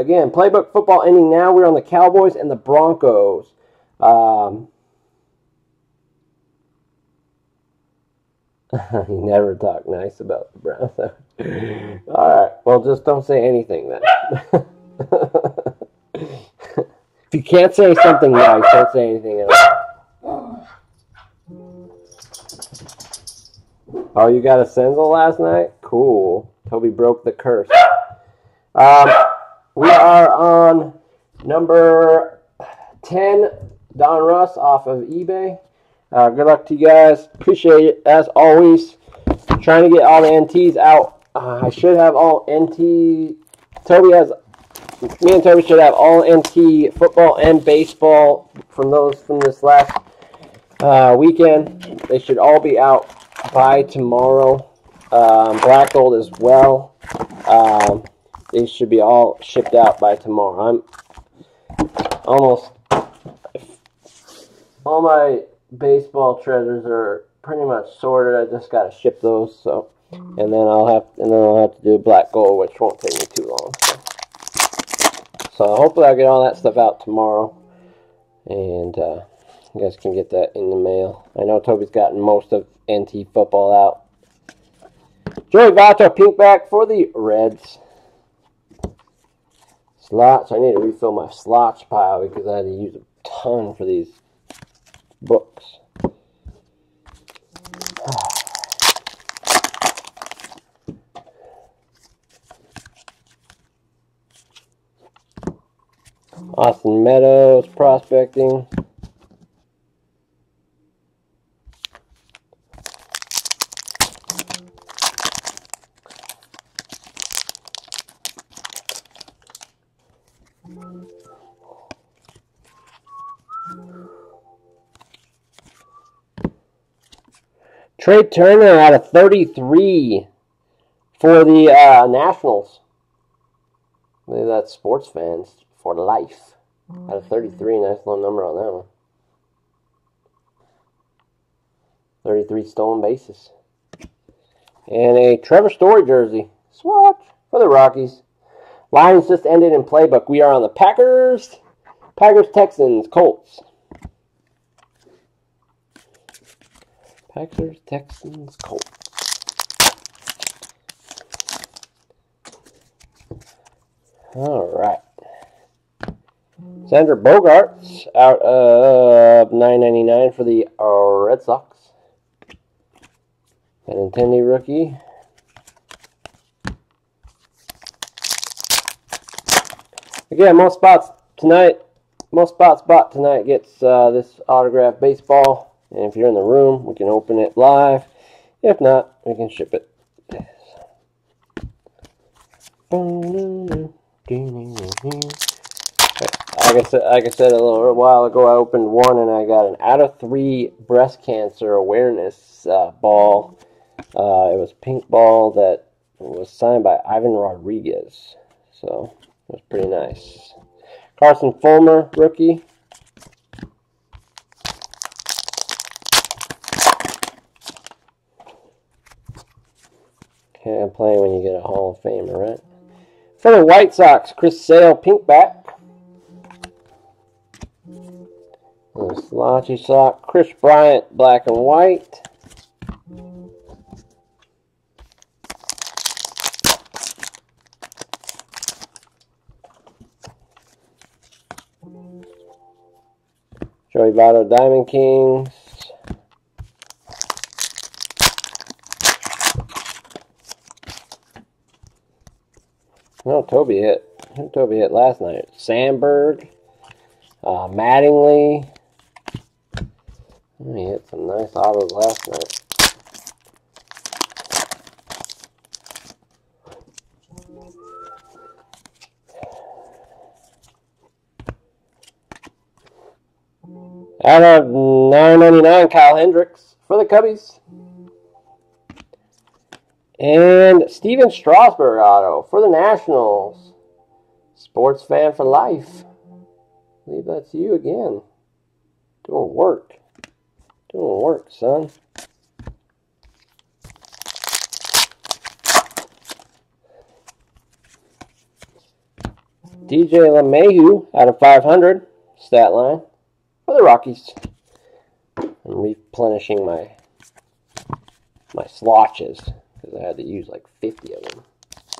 again, playbook football ending now. We're on the Cowboys and the Broncos. You never talk nice about the Browns. All right. Well, just don't say anything then. If you can't say something nice, don't say anything at all. Oh, you got a Senzel last night? Cool. Toby broke the curse. We are on number 10, Don Russ off of eBay. Good luck to you guys. Appreciate it, as always. Trying to get all the NTs out. I should have all NT. Me and Toby should have all NT football and baseball from this last weekend. They should all be out by tomorrow. Black Gold as well. They should be all shipped out by tomorrow. I'm almost all my baseball treasures are pretty much sorted. I just gotta ship those. So, and then I'll have to do Black Gold, which won't take me too long. So hopefully I'll get all that stuff out tomorrow, and you guys can get that in the mail. I know Toby's gotten most of NT football out. Joey Votto, pinkback for the Reds. Slots. I need to refill my slots pile because I had to use a ton for these books. Austin Meadows, prospecting. Trey Turner out of 33 for the Nationals. I believe that's sports fans for life. Out of 33, nice low number on that one. 33 stolen bases. And a Trevor Story jersey. Swatch for the Rockies. Lions just ended in playbook. We are on the Packers, Texans, Colts. Packers, Texans, Colts. All right. Xander Bogaerts out of $9.99 for the Red Sox. Benintendi rookie. Again, most spots bought tonight gets this autographed baseball. And if you're in the room, we can open it live. If not, we can ship it. Like I said a little while ago, I opened one and I got an out of 3 breast cancer awareness ball. It was a pink ball that was signed by Ivan Rodriguez. So it was pretty nice. Carson Fulmer, rookie. Can't play when you get a Hall of Famer, right? For the White Sox, Chris Sale, pinkback. Slotchy sock. Chris Bryant, black and white. Joey Votto, Diamond Kings. No, Toby hit. Who Toby hit last night? Sandberg, Mattingly. He hit some nice autos last night. Out of $9.99, Kyle Hendricks for the Cubbies. And Steven Strasburg auto for the Nationals. Sports fan for life. I believe that's you again. Doing work. Doing work, son. DJ LeMahieu out of 500 stat line for the Rockies. I'm replenishing my swatches because I had to use like 50 of them.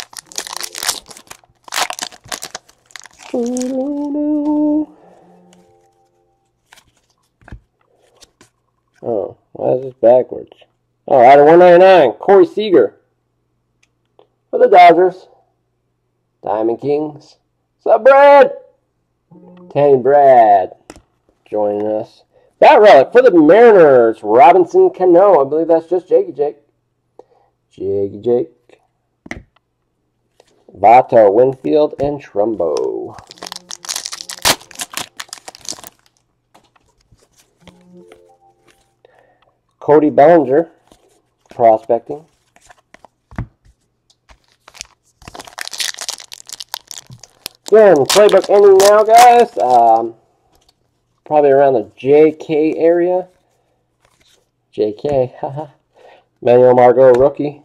Oh, why is this backwards? Oh, out of 199, Corey Seager for the Dodgers. Diamond Kings. What's up, Brad? Tanny Brad joining us. Bat relic for the Mariners. Robinson Cano. I believe that's just Jakey Jake. Jakey Jake. Votto, Winfield, and Trumbo. Cody Bellinger. Prospecting. Again, playbook ending now, guys. Probably around the JK area. JK, haha. Manuel Margot, rookie.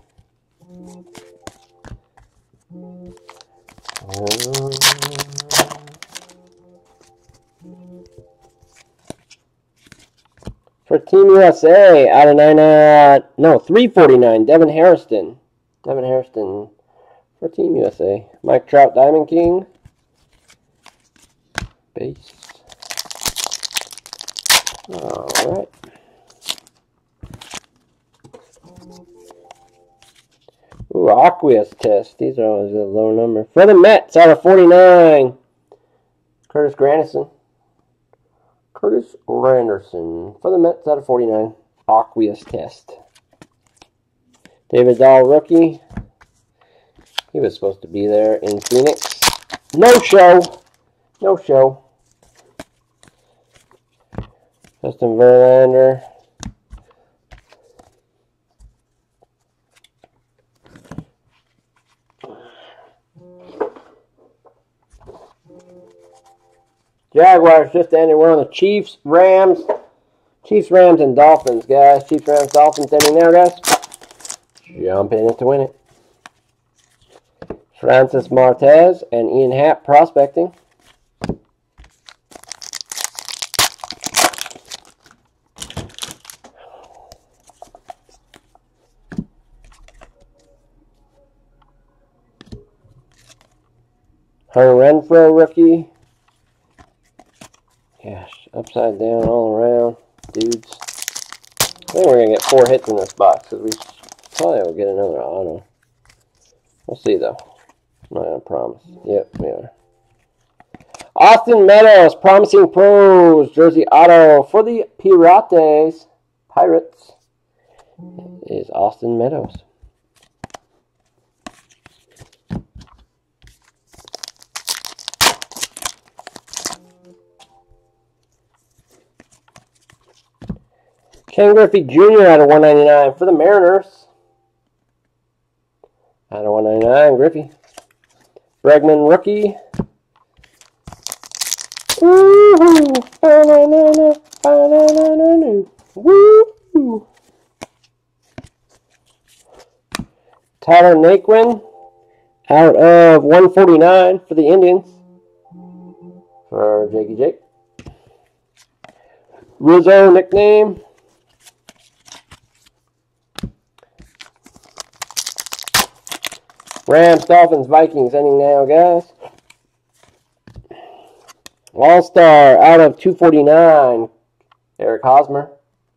For Team USA, out of 349, Devin Hairston. Devin Hairston for Team USA. Mike Trout, Diamond King. Base. Alright. Ooh, Aqueous test. These are always a low number. For the Mets, out of 49. Curtis Granderson. Curtis Granderson. For the Mets, out of 49. Aqueous test. David Dahl, rookie. He was supposed to be there in Phoenix. No show. No show. Justin Verlander. Jaguars just ended. We're on the Chiefs, Rams. Chiefs, Rams, and Dolphins, guys. Chiefs, Rams, Dolphins ending now, guys. Jump in it to win it. Francis Martez and Ian Happ prospecting. Hunter Renfroe, rookie. Gosh, upside down all around, dudes. I think we're going to get 4 hits in this box, because we probably will get another auto. We'll see, though. I'm not going to promise. Yep, we are. Austin Meadows, Promising Pros, jersey auto for the Pirates. Is Austin Meadows. Ken Griffey Jr. out of 199 for the Mariners. Out of 199, Griffey. Bregman, rookie. Woo-hoo! Woo-hoo! Tyler Naquin out of 149 for the Indians. For Jakey Jake. Rizzo nickname. Rams, Dolphins, Vikings ending now, guys. All-Star out of 249. Eric Hosmer.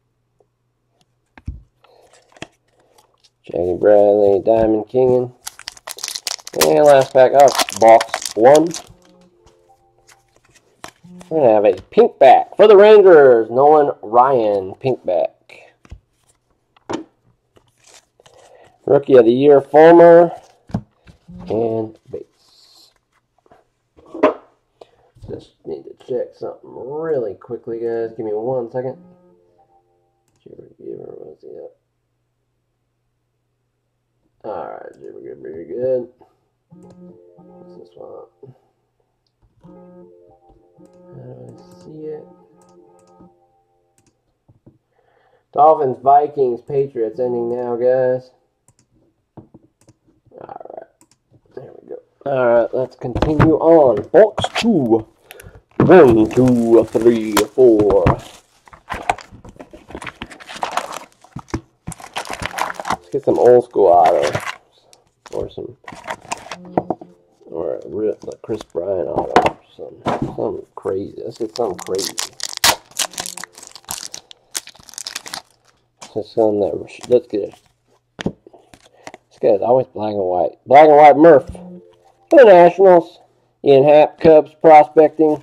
Jackie Bradley, Diamond King. And last pack up, box 1. We're going to have a pink back for the Rangers. Nolan Ryan, pink back. Rookie of the Year, Fulmer. And base. Just need to check something really quickly, guys. Give me 1 second. Where's he at? Alright, very good. What's this one? How do I see it? Dolphins, Vikings, Patriots ending now, guys. Alright. There we go. Alright, let's continue on. Box 2. 1, 2, 3, 4. Let's get some old school autos. Or a Chris Bryant auto. Something crazy. Let's get something crazy. Let's get it. This guy's always black and white. Black and white Murph. For the Nationals. Ian Happ, Cubs prospecting.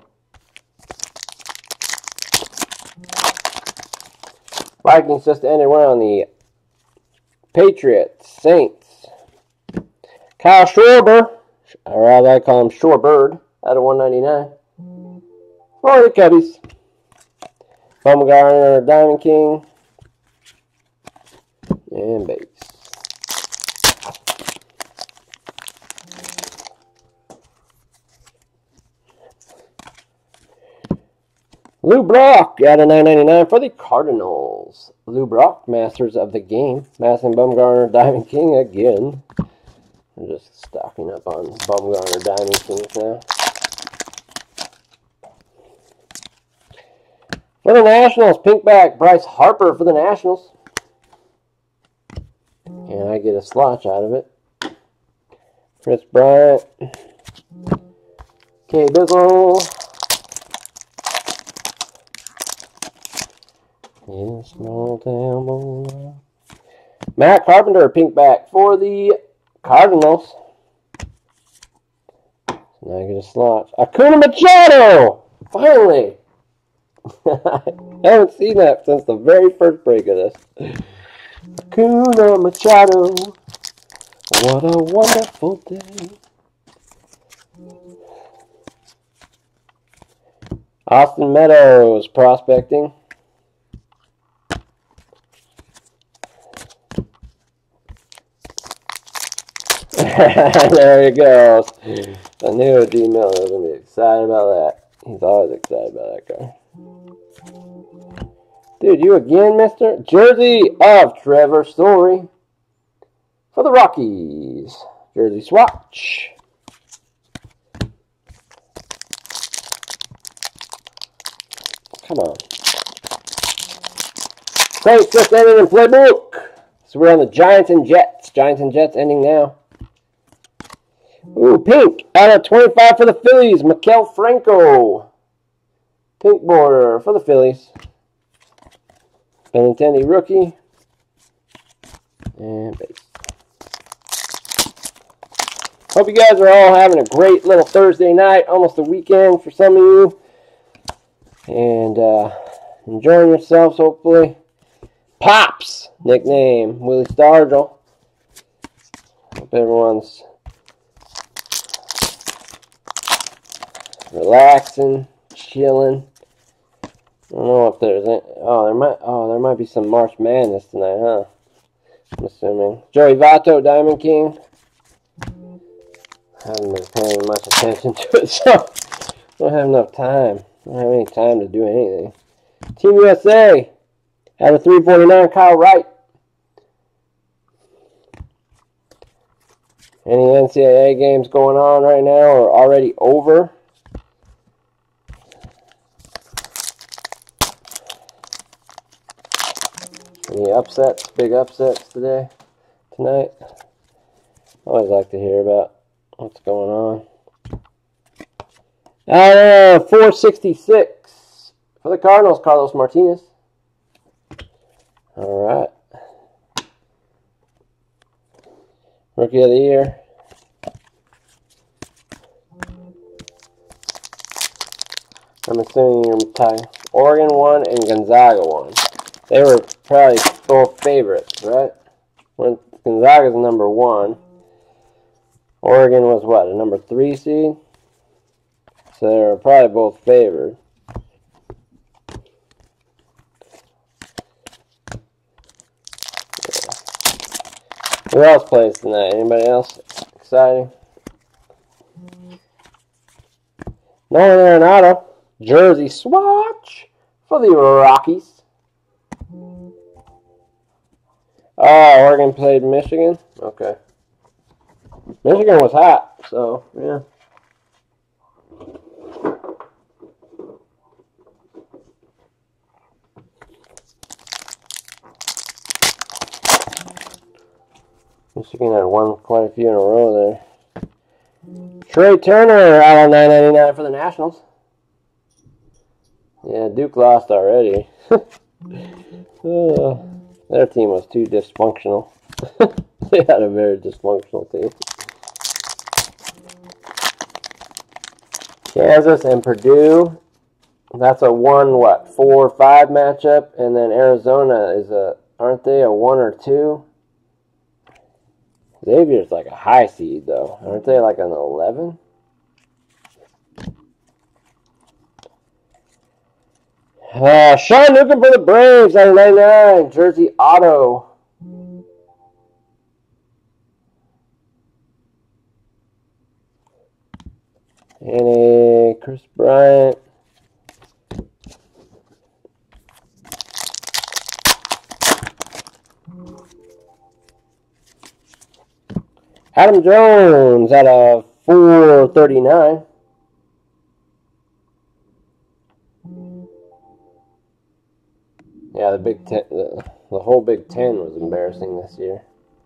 Vikings just ended one on the Patriots, Saints. Kyle Schwarber, or as I call him, Shorebird, out of 199. For the Cubbies. Bumgarner, Diamond King. And base. Lou Brock out of 999 for the Cardinals. Lou Brock, Masters of the Game. Madison Bumgarner, Diamond King again. I'm just stocking up on Bumgarner, Diamond Kings now. For the Nationals, pinkback Bryce Harper for the Nationals. And I get a slotch out of it. Chris Bryant. K. Bizzle. In small town boy. Matt Carpenter, pinkback for the Cardinals. Now I get a slot. Acuna Machado! Finally! I haven't seen that since the very first break of this. Acuna Machado. What a wonderful day. Austin Meadows, prospecting. There he goes. I knew D. Miller was going to be excited about that. He's always excited about that guy. Dude, you again, mister? Jersey of Trevor Story for the Rockies. Jersey swatch. Come on. Saints just ended in playbook. So we're on the Giants and Jets. Giants and Jets ending now. Ooh, pink. Out of 25 for the Phillies. Maikel Franco. Pink border for the Phillies. Benintendi rookie. And base. Hope you guys are all having a great little Thursday night. Almost a weekend for some of you. And enjoying yourselves, hopefully. Pops, nickname, Willie Stargell. Hope everyone's relaxing, chilling. I don't know if there's any, there might be some March Madness tonight, huh? I'm assuming. Joey Votto, Diamond King. I haven't been paying much attention to it, so I don't have enough time. I don't have any time to do anything. Team USA. Out of 349, Kyle Wright. Any NCAA games going on right now or already over? Any upsets, big upsets tonight? I always like to hear about what's going on. 466 for the Cardinals, Carlos Martinez. All right. Rookie of the year. I'm assuming you're tying Oregon won and Gonzaga won. They were probably both favorites, right? When Gonzaga's number 1. Oregon was what, a number 3 seed? So they were probably both favored. Who else plays tonight? Anybody else exciting? Nolan Arenado, jersey swatch for the Rockies. Oh, Oregon played Michigan? Okay. Michigan was hot, so yeah. Michigan had won quite a few in a row there. Trey Turner out of 9.99 for the Nationals. Yeah, Duke lost already. Their team was too dysfunctional. They had a very dysfunctional team. Kansas and Purdue. That's a 4-5 matchup, and then Arizona is aren't they a 1 or 2? Xavier's like a high seed though, aren't they like an 11? Sean Newcomb for the Braves out of 99, jersey auto. And a Chris Bryant. Adam Jones at a 439. Yeah, the Big Ten, the whole Big Ten was embarrassing this year.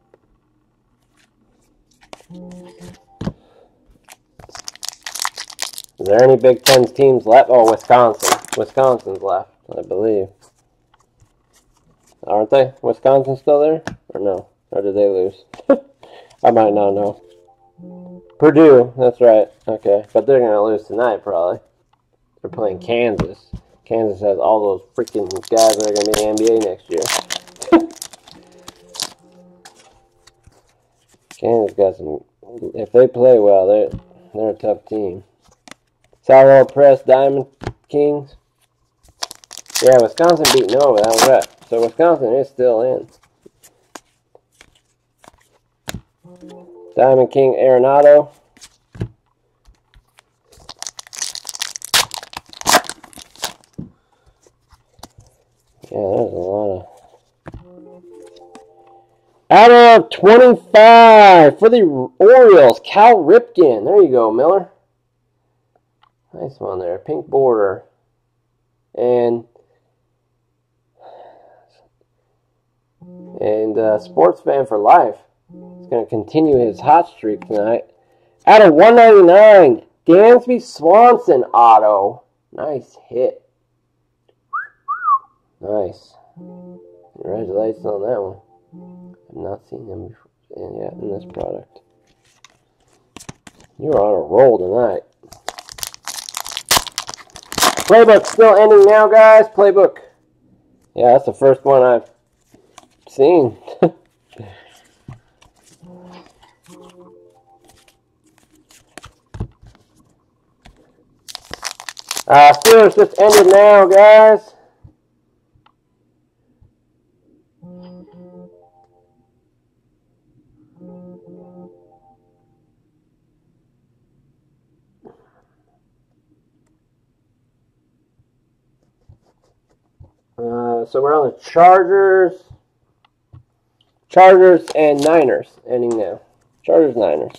Is there any Big Ten teams left? Oh, Wisconsin. Wisconsin's left, I believe. Aren't they? Wisconsin still there? Or no? Or did they lose? I might not know. Purdue, that's right. Okay, but they're going to lose tonight, probably. They're playing Kansas. Kansas has all those freaking guys that are going to be in the NBA next year. Kansas got some... If they play well, they're a tough team. Salvador Press, Diamond Kings. Yeah, Wisconsin beat Nova. That was right. So Wisconsin is still in. Diamond King Arenado. Yeah, there's a lot of... Out of 25 for the Orioles, Cal Ripken. There you go, Miller. Nice one there. Pink border. And sports fan for life. He's going to continue his hot streak tonight. Out of 199, Dansby Swanson auto. Nice hit. Nice. Congratulations on that one. I've not seen him before yet in this product. You are on a roll tonight. Playbook still ending now, guys. Playbook. Yeah, that's the first one I've seen. Steelers just ended now, guys. So we're on the Chargers and Niners ending now. Chargers, Niners.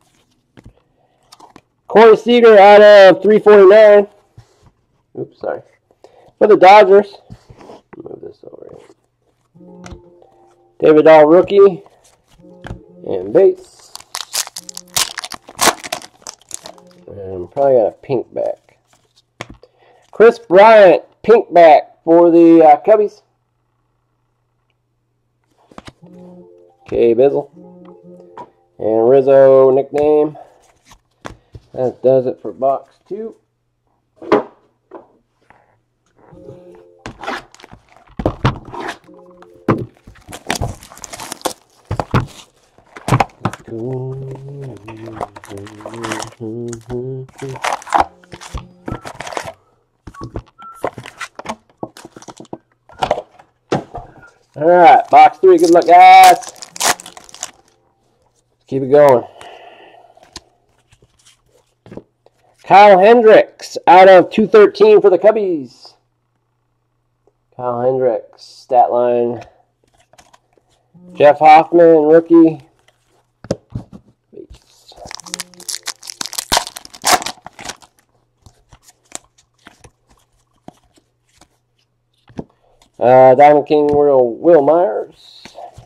Corey Seager out of 349. Oops, sorry. For the Dodgers. Move this over here. David Dahl rookie. And base. And probably got a pink back. Chris Bryant, pink back for the Cubbies. Okay, Bizzle. And Rizzo nickname. That does it for box 2. All right, box 3. Good luck, guys. Let's keep it going. Kyle Hendricks out of 213 for the Cubbies. Kyle Hendricks, stat line. Jeff Hoffman, rookie. Base. Diamond King Will Myers.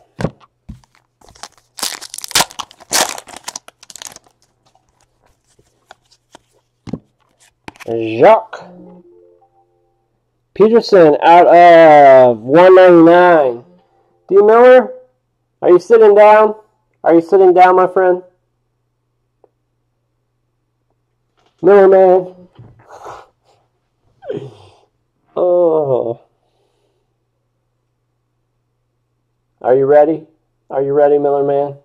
Jacques Peterson out of 199. D. Miller, are you sitting down? Are you sitting down, my friend? Miller man. Oh. Are you ready? Are you ready, Miller man?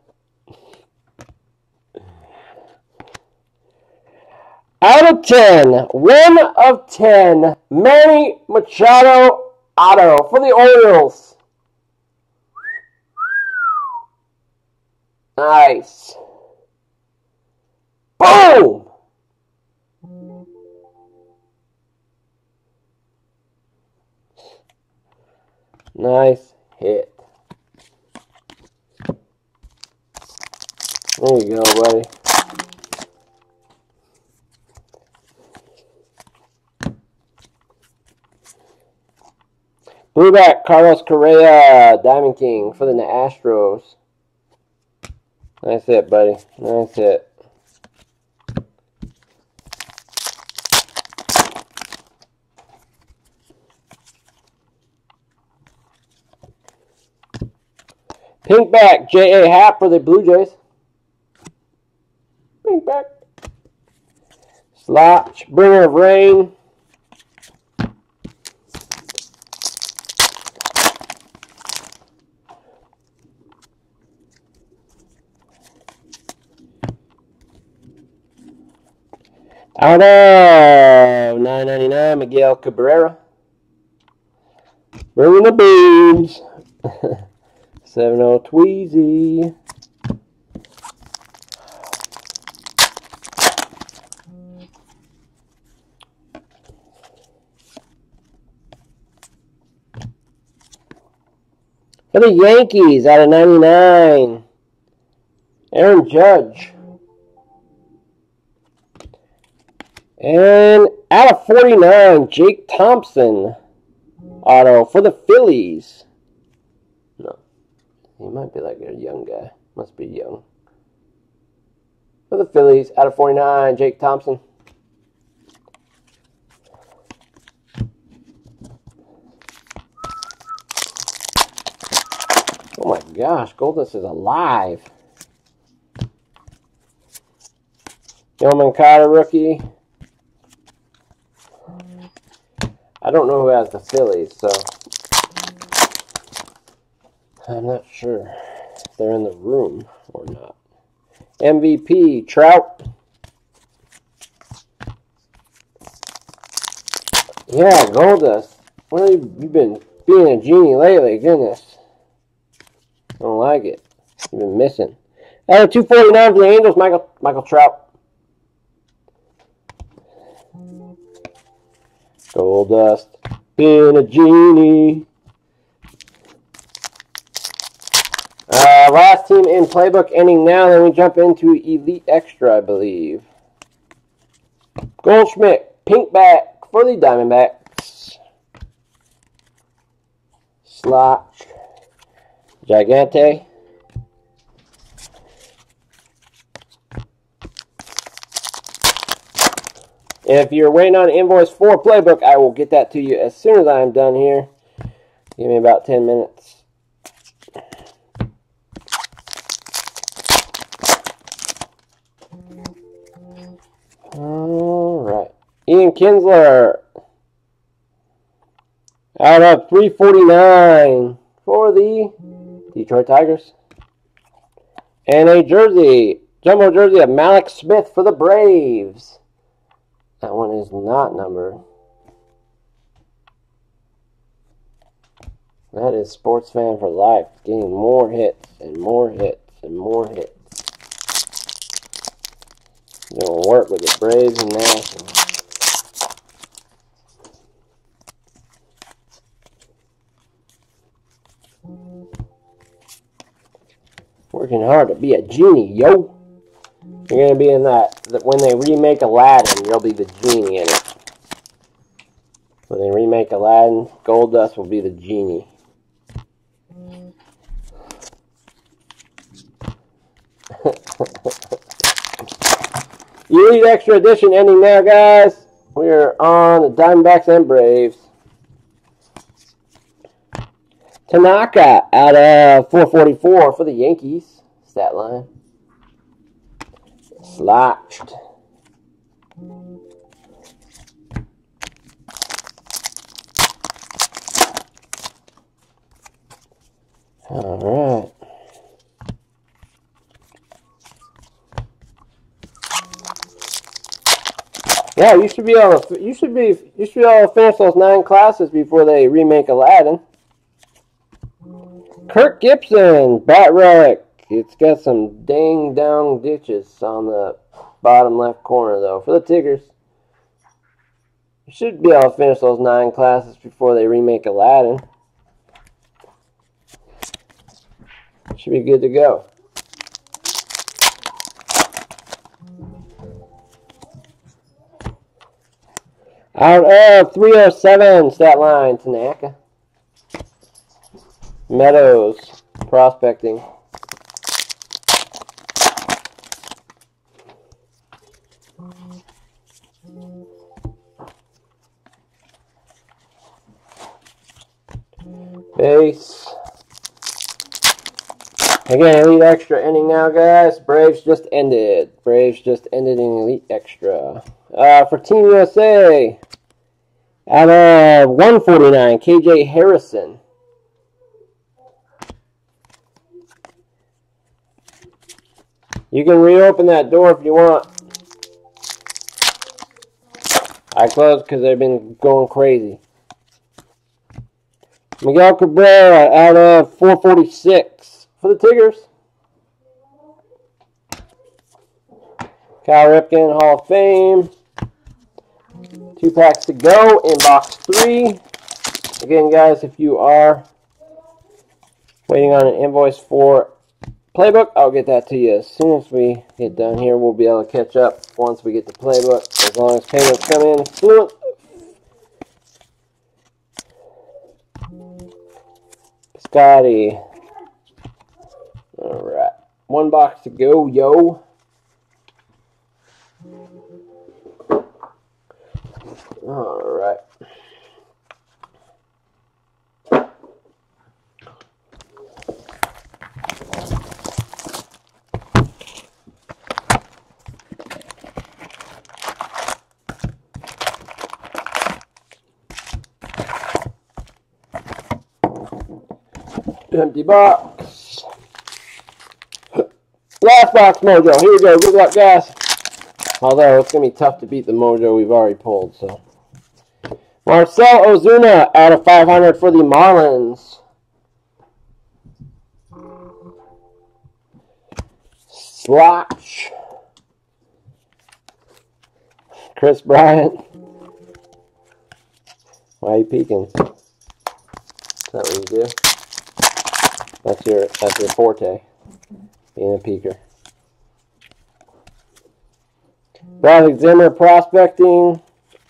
Out of 10, 1 of 10, Manny Machado auto for the Orioles. Nice. Boom! Nice hit. There you go, buddy. Blueback, Carlos Correa, Diamond King for the Astros. Nice hit, buddy. Nice hit. Pinkback, J.A. Happ for the Blue Jays. Pinkback. Slotch, Bringer of Rain. Out of 9.99, Miguel Cabrera. Bringing the beans. 7-0 Tweezy. For the Yankees, out of 99, Aaron Judge. And out of 49, Jake Thompson auto for the Phillies. No, he might be like a young guy. Must be young. For the Phillies, out of 49, Jake Thompson. Oh my gosh, Goldust is alive. Yohan Moncada rookie. I don't know who has the Phillies, so I'm not sure if they're in the room or not. MVP, Trout. Yeah, Goldust. What have you been being a genie lately? Goodness. I don't like it. You've been missing. Out of 249 for the Angels, Michael Trout. Goldust, being a genie. Last team in playbook ending now. Then we jump into Elite Extra, I believe. Goldschmidt, Pinkback for the Diamondbacks. Slotch, Gigante. If you're waiting on invoice for playbook, I will get that to you as soon as I'm done here. Give me about 10 minutes. All right. Ian Kinsler. Out of 349 for the Detroit Tigers. And a jersey, jumbo jersey of Malik Smith for the Braves. That one is not numbered. That is Sports Fan for Life. Getting more hits and more hits and more hits. Doing work with the Braves and Nationals. Working hard to be a genie, yo. You're going to be in that when they remake Aladdin, you'll be the genie in it. When they remake Aladdin, Goldust will be the genie. Elite Extra Edition ending now, guys. We're on the Diamondbacks and Braves. Tanaka out of 444 for the Yankees. Stat line. Slotched. All right. Yeah, you should be able to. You should be able to finish those 9 classes before they remake Aladdin. Kirk Gibson, bat relic. It's got some dang dong ditches on the bottom left corner though for the Tigers. You should be able to finish those 9 classes before they remake Aladdin. Should be good to go. Out of 307, stat line, Tanaka. Meadows, prospecting. Base. Again, Elite Extra ending now, guys. Braves just ended. Braves just ended in Elite Extra. For Team USA, out of 149, KJ Harrison. You can reopen that door if you want. I closed because they've been going crazy. Miguel Cabrera out of 446 for the Tigers. Cal Ripken, Hall of Fame. 2 packs to go in box 3. Again, guys, if you are waiting on an invoice for Playbook, I'll get that to you as soon as we get done here. We'll be able to catch up once we get the Playbook, as long as payments come in fluent. Scotty. All right. 1 box to go, yo. All right. Empty box. Last box mojo. Here we go. Good luck, guys. Although it's going to be tough to beat the mojo we've already pulled. So, Marcell Ozuna out of 500 for the Marlins. Slotch. Chris Bryant. Why are you peeking? Is that what you do? That's your forte, being a peeker. Bradley Zimmer prospecting.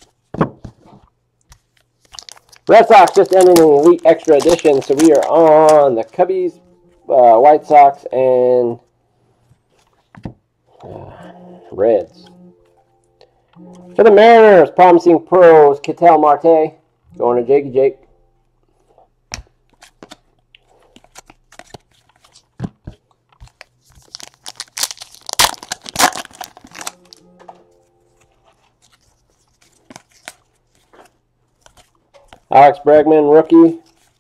Red Sox just ended an Elite Extra Edition, so we are on the Cubbies, White Sox, and Reds. For the Mariners, promising pros, Ketel Marte, going to Jakey Jake. Alex Bregman, rookie.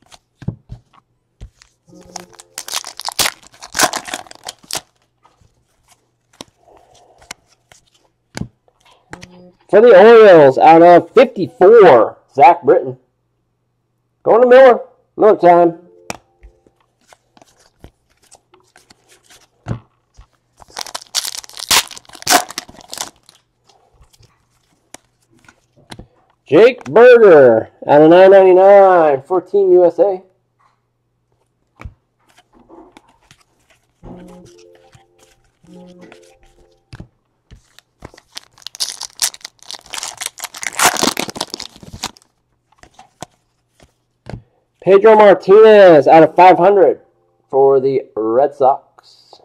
For the Orioles, out of 54, Zach Britton. Going to Miller. Miller time. Jake Berger out of 999 for Team USA. Pedro Martinez out of 500 for the Red Sox.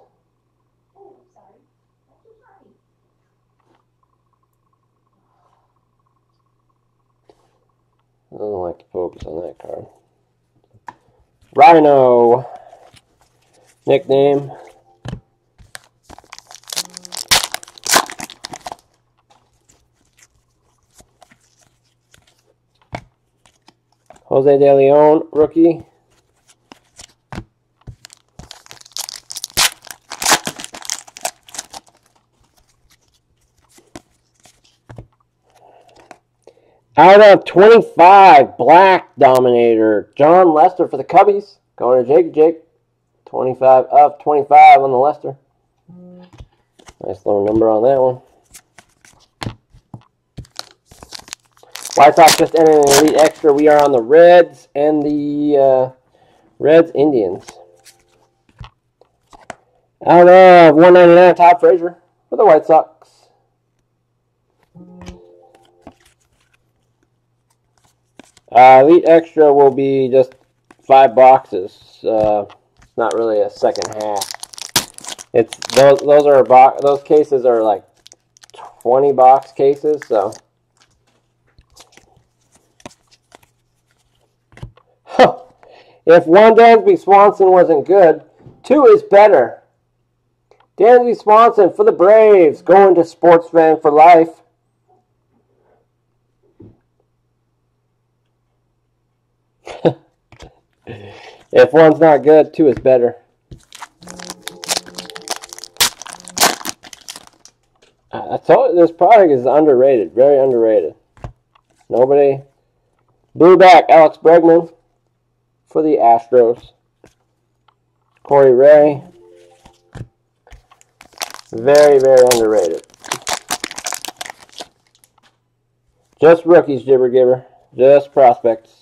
I don't like to focus on that card. Rhino. Nickname. Jose De Leon, rookie. Out of 25, Black Dominator, John Lester for the Cubbies. Going to Jake. 25 of 25 on the Lester. Nice little number on that one. White Sox just entered an Elite Extra. We are on the Reds and the Reds Indians. Out of 199, Todd Frazier for the White Sox. Elite Extra will be just 5 boxes. Not really a second half. It's those cases are like 20 box cases, so. If one Dansby Swanson wasn't good, 2 is better. Dansby Swanson for the Braves, going to Sports Fan for life. If one's not good, 2 is better. I told you this product is underrated, very underrated. Nobody. Blue back, Alex Bregman for the Astros. Corey Ray. Very, very underrated. Just rookies, Jibber Gibber. Just prospects.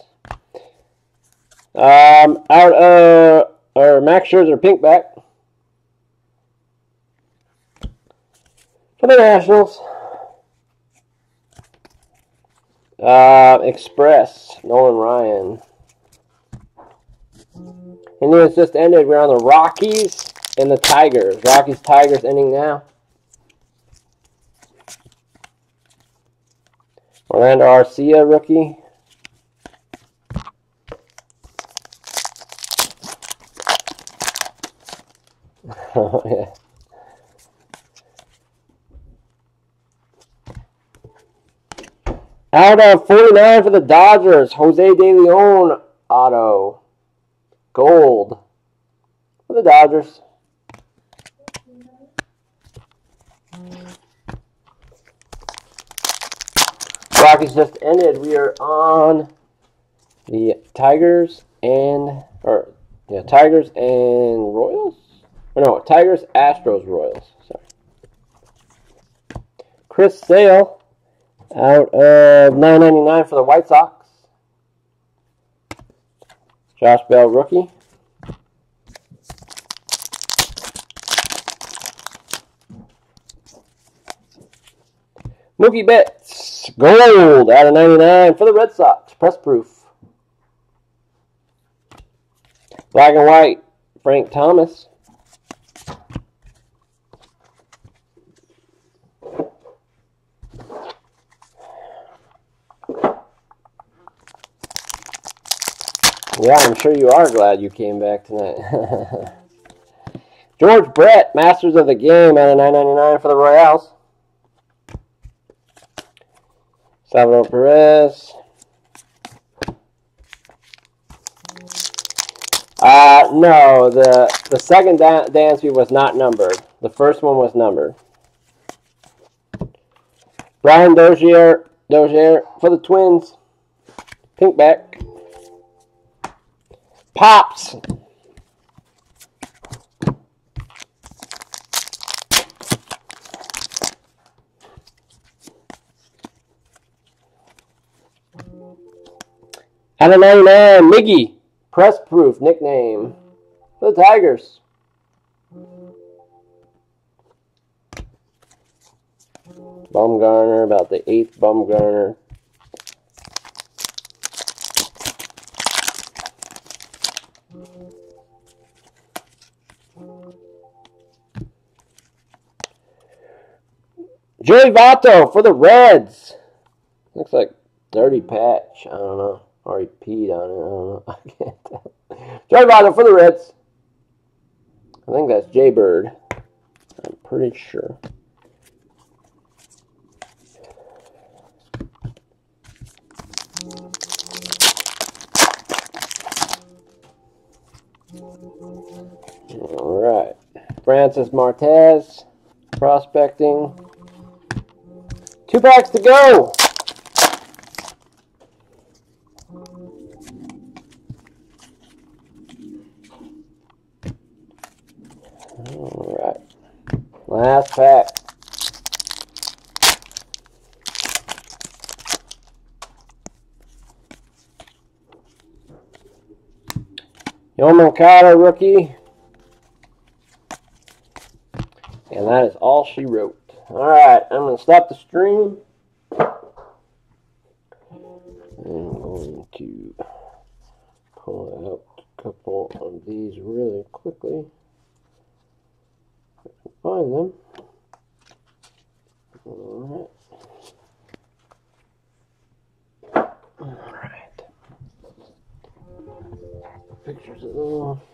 Max Scherzer, pink back. For the Nationals. Express, Nolan Ryan. Indians just ended. We're on the Rockies and the Tigers. Rockies, Tigers ending now. Orlando Arcia, rookie. Oh, yeah. Out of 49 for the Dodgers, Jose De Leon auto. Gold for the Dodgers. Rockies just ended. We are on the Tigers and Tigers and Royals. Or no, Tigers, Astros, Royals. Sorry. Chris Sale out of $9.99 for the White Sox. Josh Bell, rookie. Mookie Betts, gold out of 99 for the Red Sox. Press proof. Black and white, Frank Thomas. Yeah, I'm sure you are glad you came back tonight. George Brett, Masters of the Game, out of $9.99 for the Royals. Salvador Perez. No, the second Dansby was not numbered. The first one was numbered. Brian Dozier for the Twins. Pink back. Pops. Out of 99, Miggy. Press proof, nickname. For the Tigers. Bumgarner, about the 8th Bumgarner. Joey Votto for the Reds. Looks like dirty patch. I don't know. Or he peed on it. I don't know. I can't tell. Joey Votto for the Reds. I think that's Jay Bird. I'm pretty sure. All right. Francis Martez. Prospecting. 2 packs to go. All right. Last pack. Yoan Moncada, rookie. And that is all she wrote. All right, I'm going to stop the stream. I'm going to pull out a couple of these really quickly. If I can find them. All right. Pictures of them.